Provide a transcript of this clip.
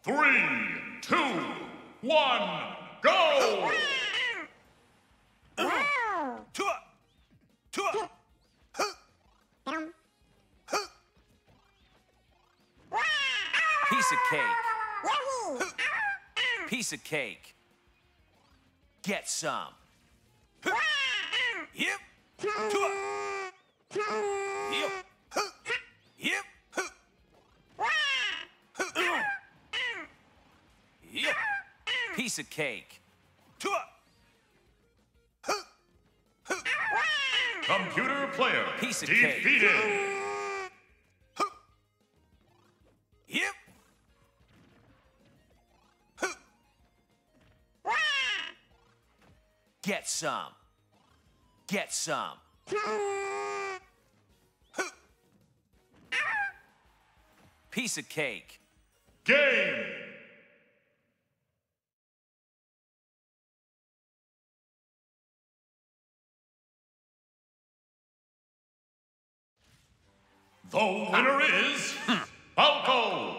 3, 2, 1, go! Piece of cake. Piece of cake. Get some. Yep. Yep. Yep. Yep. Piece of cake. Computer player Piece of defeated. Yep. Get some. Get some. Piece of cake. Game. The winner is Falco.